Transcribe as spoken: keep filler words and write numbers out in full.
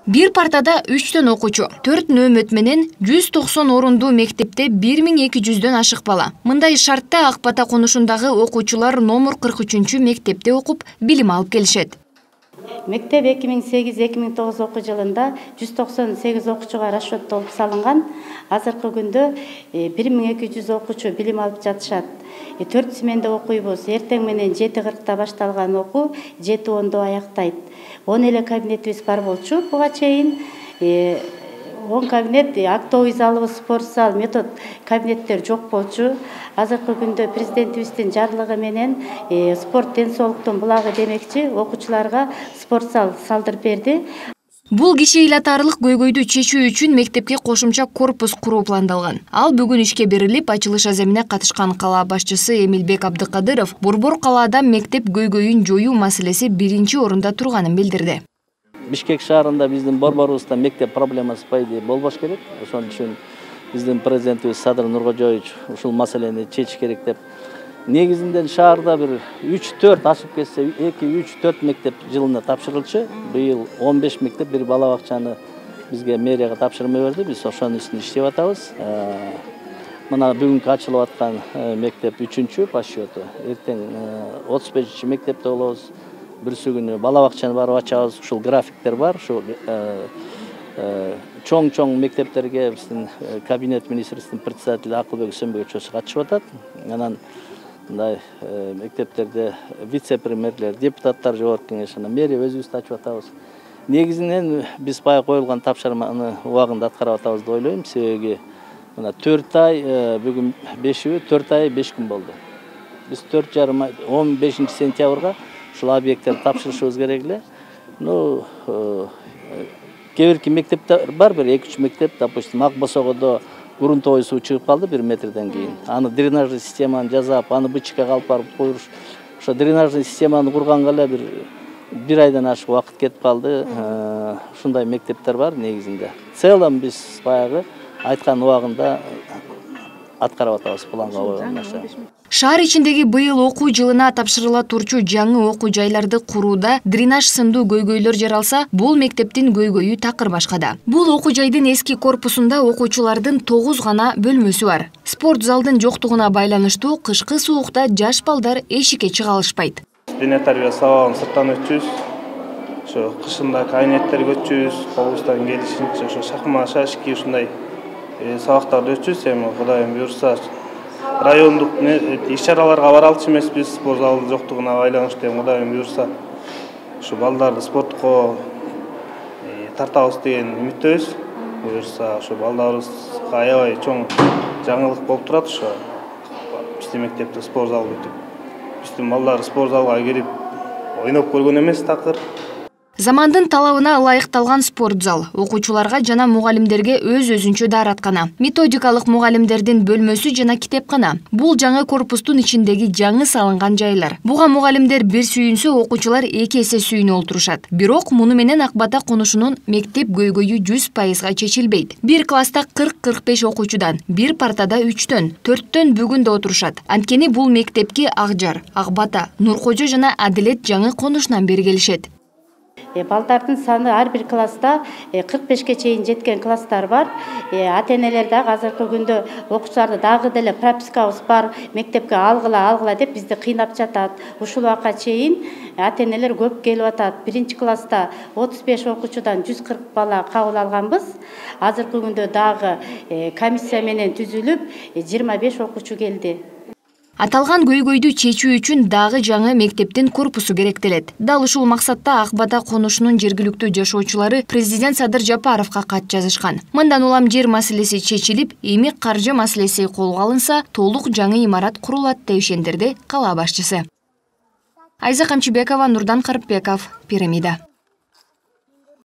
Бир партада үчтөн окуучу, төрт нөөмөт менен жүз токсон орундуу мектепте бир миң эки жүздөн ашык бала. Мындай шартта Ак Бата конушундагы окуучулар номер кырк үчүнчү мектепте окуп, билим алып келишет. Мектеп эки миң сегиз эки миң тогуз окуу жылында жүз токсон сегиз окуучуга расчет болуп салынган. Азыркы күндө бир миң эки жүз окуучу билим алып жатышат. төрт сменде окуйбуз. Эртең менен жети кыркта башталган окуу жети ондо аяктайт. он эле кабинетибиз бар болчу буга чейин. он кабинет, актовый залыбыз, спорт зал, метод кабинеттер жок болчу. Азыркы күндө президентибиздин жарлыгы менен спорт ден соолуктун булагы демекчи окуучуларга спорт зал салдырып берди. Бул киши ыйлатарлык көйгөйдү чечүү үчүн мектепке кошумча корпус куруу пландалган. Ал бүгүн ишке берилип, ачылыш аземине катышкан кала башчысы Эмилбек Абдыкадыров Борбор калаада мектеп көйгөйүн жоюу маселеси биринчи орунда турганын билдирди. Бишкек шаарында биздин борборубузда мектеп проблемасы по идее болбош керек. Ошон үчүн биздин президентибиз Садыр Нуркожоевич ушул маселени чечиш керек деп. Негизинен шаарда бир үч төрт ашып кетсе, эки үч төрт мектеп жылына тапшырылчу. Быйыл он беш мектеп, бир бала бакчаны бизге мэрияга тапшырмай берди. Биз ошонун үстүндө иштеп атабыз. Мына бүгүнкү ачылып аткан мектеп үчүнчү по счету. Эртең отуз бешинчи мектепте болобуз. Бүрсү күнү бала бакчаны барып ачабыз. Ушул графиктер бар. Ушул чоң-чоң мектептерге биздин кабинет министрликтин председатели Акылбек Үсөнбекович катышып атат. Анан мындай мектептерде вице-премьерлер, депутаттар, жогорку кеңеш, мэрия өзүбүз ачып атабыз. Негизинен биз баягы коюлган тапшырманы убагында аткарып атабыз деп ойлойм. Себеби мына төрт ай, бүгүн бешиби, төрт ай беш күн болду. Биз төрт жарым ай, он бешинчи сентябрга ушул объекттерди тапшырышыбыз керек эле. Ну, кээ-бирки мектептер бар, бир эки үч мектеп, допустим, Ак Босогодо грунтовый суу чыгып калды бир метрден кийин. Аны дренажный системаны жасап, аны бычкага алып барып коюш. Ошо дренажный системаны курганга эле бир бир айдан ашык убакыт кетип калды. Ушундай мектептер бар негизинде. В целом биз баягы айткан убагында аткарып атабыз планга койгон нерсе. Шаар ичиндеги быйыл окуу жылына тапшырыла турчу жаңы окуу жайларды курууда дренаж сындуу көйгөйлөр жаралса, бул мектептин көйгөйү такыр башкада. Бул окуу жайдын эски корпусунда окуучулардын тогуз гана бөлмөсү бар. Спорт залдын жоктугуна байланыштуу кышкы суукта жаш балдар эшикке чыга алышпайт. Дене тарбия сабагын сырттан өтчүбүз. Ошо кышында кабинеттерге өтчүбүз, колубуздан келишинче ошо шакма шашки ушундай сабактарды өтчүбүз. Эми Кудайым буйрса райондук иш-чараларга бара алчу эмеспиз, спорт залдын жоктугуна байланыштуу. Эми Кудайым буйрса ушу балдарды спортко тартабыз деген үмүттөбүз. Буйрса ошо балдарыбызга аябай чоң жаңылык болуп турат. Ошо биздин мектепте спорт зал бүтүп, биздин балдар спорт залга кирип ойноп көргөн эмес такыр. Замандын талабына ылайыкталган спорт зал окуучуларга жана мугалимдерге өз-өзүнчө даараткана, методикалык мугалимдердин бөлмөсү жана китепкана. Бул жаңы корпустун ичиндеги жаңы салынган жайлар. Буга мугалимдер бир сүйүнсө, окуучулар эки эсе сүйүнүп олтурушат. Бирок муну менен Ак Бата конушунун мектеп көйгөйү жүз пайызга чечилбейт. Бир класста кырк кырк беш окуучудан, бир партада үчтөн, төрттөн бүгүн да отурушат. Анткени бул мектепке Акжар, Ак Бата, Нуркожо жана Адилет жаңы конушунан бери келишет. Балдардын саны ар бир класста кырк бешке чейин жеткен класстар бар. Ата-энелер дагы азыркы күндө окуучуларды дагы деле пропискабыз бар, мектепке алгыла, алгыла деп бизди кыйнап жатат. Ушул убакка чейин ата-энелер көп келип атат. Биринчи класста отуз беш окуучудан жүз кырк бала кабыл алганбыз. Азыркы күндө дагы комиссия менен түзүлүп жыйырма беш окуучу келди. Аталган көйгөйдү чечүү үчүн дагы жаңы мектептин корпусу керектелет. Дал ушул максатта Ак Бата конушунун жергиликтүү жашоочулары президент Садыр Жапаровго кат жазышкан. Мындан улам жер маселеси чечилип, эми каржы маселеси колго алынса, толук жаңы имарат курулат деп ишендирди кала башчысы. Айза Камчыбекова, Нурдан Карыпбеков, Пирамида.